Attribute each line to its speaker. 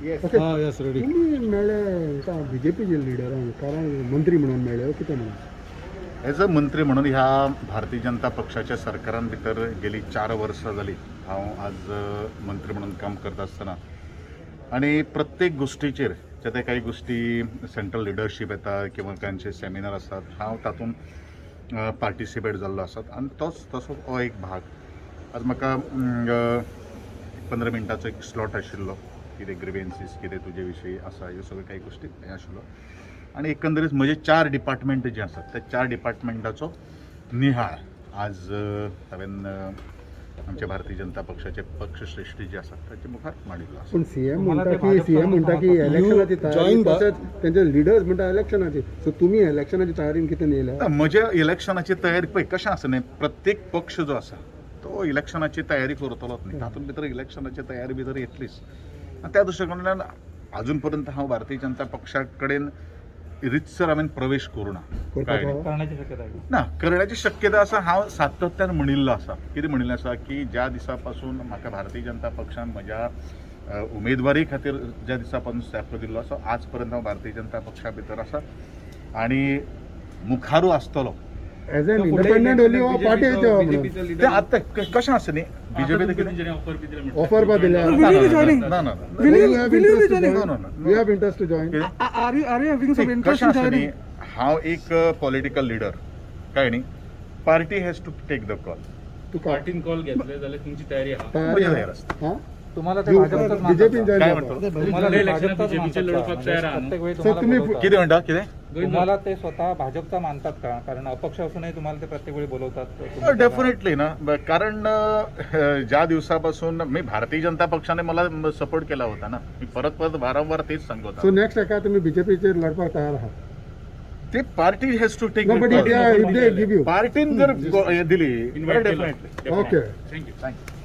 Speaker 1: Yes ready.
Speaker 2: तुम्ही मेळ्ळे बीजेपीचे लिडरांक कारण मंत्री म्हणून मेळ्ळे कितें म्हणून?
Speaker 3: एज अ मंत्री म्हणून ह्या भारतीय जनता पक्षाच्या सरकारान भितर गेली 4 वर्सां जाली हांव आज मंत्री म्हणून काम करता आसतना आनी प्रत्येक गोष्टीचेर जे काही गोष्टी सेंट्रल लिडरशीप येता किंवा तांचे सेमिनार आसात हांव तातूंत पार्टिसिपेट जाल्लो आसात आनी तसो हो एक भाग. आज म्हाका 15 मिनटाचो एक स्लॉट आशिल्लो कितें ग्रिवेन्सीस कितें तुजे विशयी आसा ह्यो सगळ्यो काही गोष्टी हें आशिल्लो आनी एकंदरीत म्हजे 4 डिपार्टमेंट जे आसात त्या 4 डिपार्टमेंटाचो निहाळ आज हांवें आमच्या भारतीय जनता पक्षाचे पक्षश्रेष्ठी जे आसात ताचे मुखार मांडिल्लो आसा.
Speaker 2: पण सीएम म्हणटा की इलेक्शनाची तयारी तशेंच तेंचे लिडर्स म्हणटा इलेक्शनाची, सो तुमी इलेक्शनाची तयारीन कितें येयल्या?
Speaker 3: म्हज्या इलेक्शनाची तयारी पळय कशें आसा न्ही, प्रत्येक पक्ष जो आसा तो इलेक्शनाची तयारी करतलोच न्ही, तातूंत भितर इलेक्शनाची तयारी भितर येतलीच. त्या दृश्टीकोनांतल्यान अजून पर्यंत हांव भारतीय जनता पक्षा कडेन रितसर हांवें प्रवेश करूं ना. करण्याची शक्यता आसा. हांव सातत्यान म्हणिल्लो आसा. कितें म्हणिल्लें आसा की ज्या दिसा पासून म्हाका भारतीय जनता पक्षान म्हज्या उमेदवारी खातीर ज्या दिसा पासून स्टेप दिल्लो आसा आज पर्यंत हांव भारतीय जनता पक्षा भितर आसा आनी मुखारू आसतलो.
Speaker 2: एज एन इंडिपेंडंट ओन्ली हो पार्टी
Speaker 3: ते आतां कशें आसा न्ही बीजेपी
Speaker 2: ऑफर बा दिल्या
Speaker 3: कशें आसा न्ही हांव एक पॉलिटिकल लिडर काय न्ही party has to take the call.
Speaker 1: तू पार्टीन कॉल घेतले जाल्यार तुमची तयारी आहा?
Speaker 3: तयार आसता.
Speaker 1: तुम्हाला ते भाजपचं
Speaker 2: बीजेपी
Speaker 3: काय म्हणतो
Speaker 1: बीजेपीचे लढवपाक तयार आहात?
Speaker 3: कितें म्हणटा कितें
Speaker 1: तुम्हाला ते स्वतः भाजपचा मानतात का? कारण अपक्ष असूनही तुम्हाला ते प्रत्येक वेळी बोलवतात.
Speaker 3: डेफिनेटली ना, कारण ज्या दिवसापासून मी भारतीय जनता पक्षाने मला सपोर्ट केला होता ना, मी परत वारंवार तेच सांगत होता.
Speaker 2: सो नेक्स्ट एका तुम्ही बीजेपीचे लढपाक तयार आहात?
Speaker 3: ते पार्टी हॅज टू टेक
Speaker 2: पार्टीन जर
Speaker 3: दिली डेफिनेटली.
Speaker 2: Okay
Speaker 3: thank you.